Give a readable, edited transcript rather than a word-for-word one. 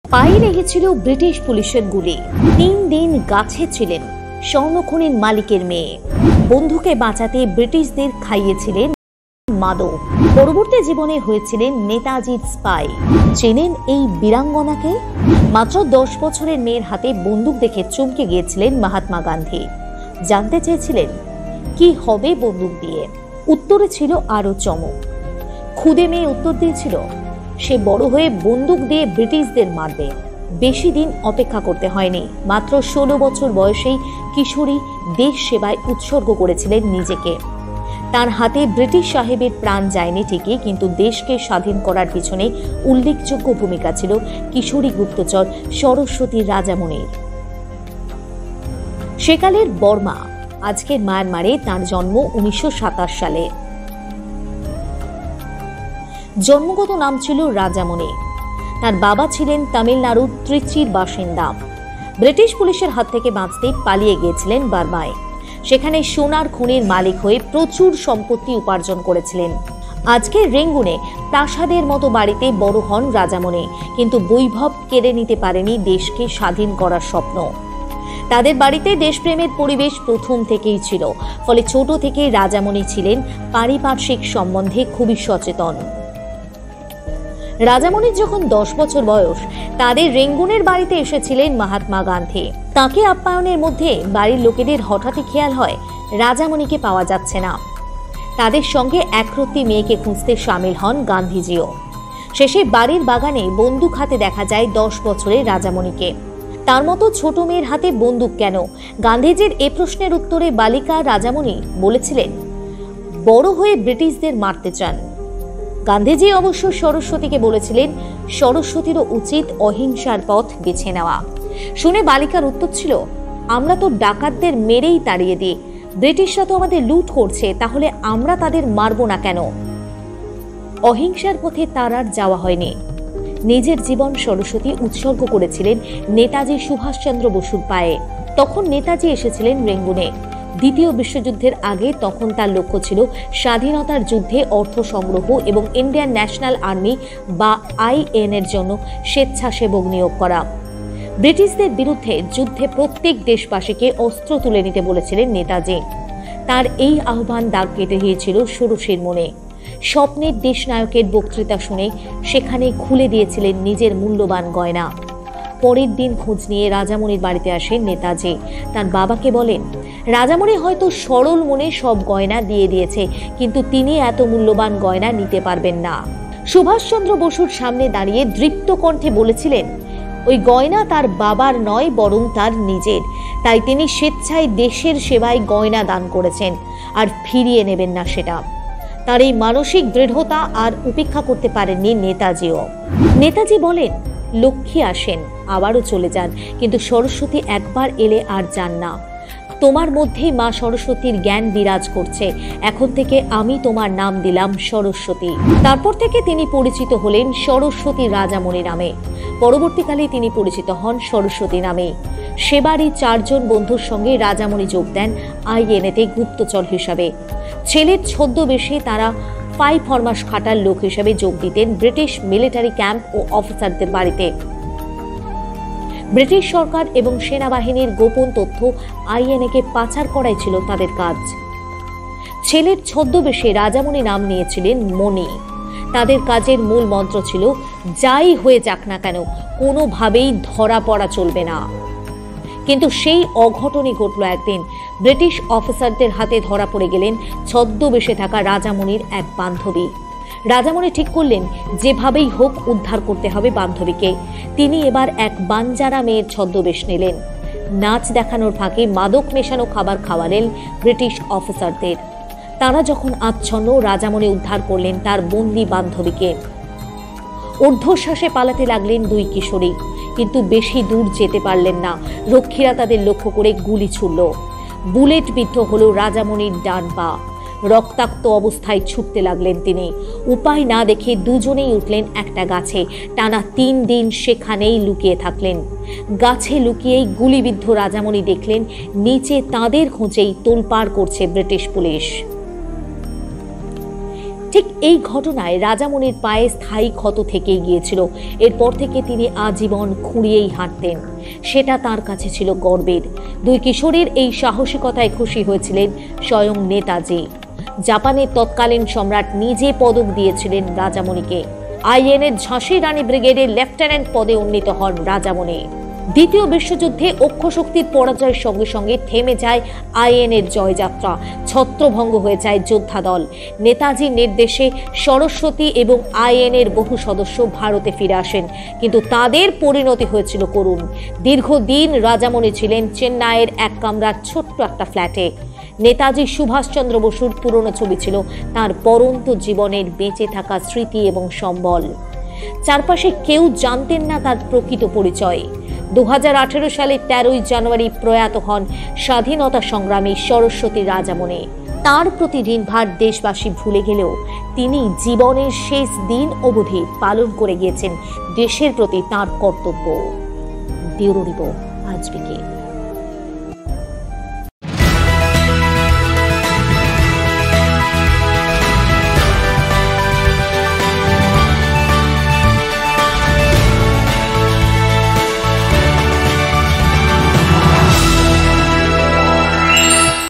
পায়ে লেগেছিল ব্রিটিশ পুলিশের গুলি। 3 দিন গাছে ছিলেন স্বর্ণখনির মালিকের মেয়ে। বন্ধুকে বাঁচাতে ব্রিটিশদের খাইয়েছিলেন মাদক। পরবর্তী জীবনে হয়েছিলেন নেতাজির স্পাই। চেনেন এই বীরাঙ্গনাকে? মাত্র 10 বছরের মেয়ের হাতে বন্দুক দেখে চমকে গিয়েছিলেন মহাত্মা গান্ধী। জানতে চেয়েছিলেন কি হবে বন্দুক দিয়ে। উত্তরে ছিল আরো চমক। খুদে মেয়ে উত্তর দিয়েছিল সে বড় হয়ে বন্দুক দিয়ে ব্রিটিশদের মারবে। বেশি দিন অপেক্ষা করতে হয়নি। মাত্র 16 বছর বয়সেই কিশোরী দেশ সেবায় উৎসর্গ করেছিলেন নিজেকে। তার হাতে ব্রিটিশ সাহেবের প্রাণ যায়নি ঠিকই, কিন্তু দেশকে স্বাধীন করার পিছনে উল্লেখযোগ্য ভূমিকা ছিল কিশোরী গুপ্তচর সরস্বতী রাজামণির। সেকালের বর্মা, আজকের মায়ানমারে তার জন্ম 1927 সালে। জন্মগত নাম ছিল রাজামণি। তার বাবা ছিলেন তামিলনাড়ুর ত্রিচির বাসিন্দা। ব্রিটিশ পুলিশের হাত থেকে বাঁচতে পালিয়ে গিয়েছিলেন বার্মায়। সেখানে সোনার খনির মালিক হয়ে প্রচুর সম্পত্তি উপার্জন করেছিলেন। আজকে রেঙ্গুনে প্রাসাদের মতো বাড়িতে বড় হন রাজামণি, কিন্তু বৈভব কেড়ে নিতে পারেনি দেশকে স্বাধীন করার স্বপ্ন। তাদের বাড়িতে দেশপ্রেমের পরিবেশ প্রথম থেকেই ছিল, ফলে ছোট থেকে রাজামণি ছিলেন পারিপার্শ্বিক সম্বন্ধে খুবই সচেতন। রাজামণির যখন 10 বছর বয়স, তাদের রেঙ্গুনের বাড়িতে এসেছিলেন মহাত্মা গান্ধী। তাকে আপ্যায়নের মধ্যে বাড়ির লোকেদের হঠাৎই খেয়াল হয় রাজামণিকে পাওয়া যাচ্ছে না। তাদের সঙ্গে একরত্তি মেয়েকে খুঁজতে সামিল হন গান্ধীজিও। শেষে বাড়ির বাগানে বন্দুক হাতে দেখা যায় 10 বছরের রাজামণিকে। তার মতো ছোট মেয়ের হাতে বন্দুক কেন? গান্ধীজির এ প্রশ্নের উত্তরে বালিকা রাজামণি বলেছিলেন বড় হয়ে ব্রিটিশদের মারতে চান। গান্ধীজি অবশ্য সরস্বতীকে বলেছিলেন সরস্বতীরও উচিত অহিংসার পথ বেছে নেওয়া। শুনে বালিকার উত্তর ছিল, আমরা তো ডাকাতদের মেরেই তাড়িয়ে দিই, ব্রিটিশরা তো আমাদের লুট করছে, তাহলে আমরা তাদের মারব না কেন? অহিংসার পথে তার আর যাওয়া হয়নি। নিজের জীবন সরস্বতী উৎসর্গ করেছিলেন নেতাজি সুভাষচন্দ্র বসুর পায়ে। তখন নেতাজি এসেছিলেন রেঙ্গুনে। দ্বিতীয় বিশ্বযুদ্ধের আগে তখন তার লক্ষ্য ছিল স্বাধীনতার যুদ্ধে অর্থ সংগ্রহ এবং ইন্ডিয়ান ন্যাশনাল আর্মি বা IN এর জন্য স্বেচ্ছাসেবক নিয়োগ করা। ব্রিটিশদের বিরুদ্ধে যুদ্ধে প্রত্যেক দেশবাসীকে অস্ত্র তুলে নিতে বলেছিলেন নেতাজি। তার এই আহ্বান দাগ কেটে গিয়েছিল ষোড়শীর মনে। স্বপ্নের দেশনায়কের বক্তৃতা শুনে সেখানে খুলে দিয়েছিলেন নিজের মূল্যবান গয়না। পরের দিন খোঁজ নিয়ে রাজামণির বাড়িতে আসেন নেতাজি। তার বাবাকে বলেন রাজামণি হয়তো সরল মনে সব গয়না দিয়ে দিয়েছে, কিন্তু তিনি এত মূল্যবান গয়না নিতে পারবেন না। সুভাষচন্দ্র বসুর সামনে দাঁড়িয়ে দৃপ্ত কণ্ঠে বলেছিলেন ওই গয়না তার বাবার নয়, বরং তার নিজের। তাই তিনি স্বেচ্ছায় দেশের সেবায় গয়না দান করেছেন, আর ফিরিয়ে নেবেন না সেটা। তার এই মানসিক দৃঢ়তা আর উপেক্ষা করতে পারেননি নেতাজিও। নেতাজি বলেন লক্ষ্মী আসেন, আবারও চলে যান, কিন্তু সরস্বতী একবার এলে আর যান না। তোমার মধ্যেই মা সরস্বতীর জ্ঞান বিরাজ করছে। এখন থেকে আমি তোমার নাম দিলাম সরস্বতী। তারপর থেকে তিনি পরিচিত হলেন সরস্বতী রাজামণি নামে। পরবর্তীকালে তিনি পরিচিত হন সরস্বতী নামে। সেবারই 4 জন বন্ধুর সঙ্গে রাজামণি যোগ দেন IN-তে গুপ্তচর হিসাবে। ছেলের ছদ্মবেশে তারা 5 ফরমাস খাটার লোক হিসেবে যোগ দিতেন ব্রিটিশ মিলিটারি ক্যাম্প ও অফিসারদের বাড়িতে। ব্রিটিশ সরকার এবং সেনাবাহিনীর গোপন তথ্য IN-কে পাচার করাই ছিল তাদের কাজ। ছেলের ছদ্মবেশে রাজামণি নাম নিয়েছিলেন মণি। তাদের কাজের মূল মন্ত্র ছিল যাই হয়ে যাক না কেন, কোনোভাবেই ধরা পড়া চলবে না। কিন্তু সেই অঘটনই ঘটল একদিন। ব্রিটিশ অফিসারদের হাতে ধরা পড়ে গেলেন ছদ্মবেশে থাকা রাজামণির এক বান্ধবী। রাজামণি ঠিক করলেন যেভাবেই হোক উদ্ধার করতে হবে বান্ধবীকে। তিনি এবার এক বাঞ্জারা মেয়ের ছদ্মবেশ নিলেন। নাচ দেখানোর ফাঁকে মাদক মেশানো খাবার খাওয়ালেন ব্রিটিশ অফিসারদের। তারা যখন আচ্ছন্ন, রাজামণি উদ্ধার করলেন তার বন্দি বান্ধবীকে। ঊর্ধ্বশ্বাসে পালাতে লাগলেন 2 কিশোরী, কিন্তু বেশি দূর যেতে পারলেন না। রক্ষীরা তাদের লক্ষ্য করে গুলি ছুড়ল। বুলেট বিদ্ধ হলো রাজামণির ডান পা। রক্তাক্ত অবস্থায় ছুটতে লাগলেন তিনি। উপায় না দেখে দুজনেই উঠলেন একটা গাছে। টানা 3 দিন সেখানেই লুকিয়ে থাকলেন। গাছে লুকিয়েই গুলিবিদ্ধ রাজামণি দেখলেন নিচে তাদের খোঁজেই তোলপাড় করছে ব্রিটিশ পুলিশ। ঠিক এই ঘটনায় রাজামণির পায়ে স্থায়ী ক্ষত থেকেই গিয়েছিল। এরপর থেকে তিনি আজীবন খুঁড়িয়েই হাঁটতেন, সেটা তার কাছে ছিল গর্বের। দুই কিশোরীর এই সাহসিকতায় খুশি হয়েছিলেন স্বয়ং নেতাজি। জাপানের তৎকালীন সম্রাট নিজে পদক দিয়েছিলেন রাজামণিকে। আইএনএ ঝাঁসি রানী ব্রিগেডের লেফটেন্যান্ট পদে উন্নীত হন রাজামণি। দ্বিতীয় বিশ্বযুদ্ধে অক্ষশক্তির পরাজয়ের সঙ্গে সঙ্গে থেমে যায় আইএনএর জয়যাত্রা, ছত্রভঙ্গ হয়ে যায় যোদ্ধা দল। নেতাজির নির্দেশে সরস্বতী এবং আইএনএর বহু সদস্য ভারতে ফিরে আসেন, কিন্তু তাদের পরিণতি হয়েছিল করুণ। দীর্ঘদিন রাজামণি ছিলেন চেন্নাইয়ের এক কামরার ছোট্ট একটা ফ্ল্যাটে। নেতাজি সুভাষচন্দ্র বসুর পুরনো ছবি ছিল তার পরন্ত জীবনের বেঁচে থাকা স্মৃতি এবং সম্বল। চারপাশে কেউ জানতেন না তার প্রকৃত পরিচয়। 2018 সালের 13ই জানুয়ারি প্রয়াত হন স্বাধীনতা সংগ্রামী সরস্বতী রাজামণি। তার প্রতি ঋণভার দেশবাসী ভুলে গেলেও তিনি জীবনের শেষ দিন অবধি পালন করে গিয়েছেন দেশের প্রতি তাঁর কর্তব্য। ব্যুরো রিপোর্ট, আজকে।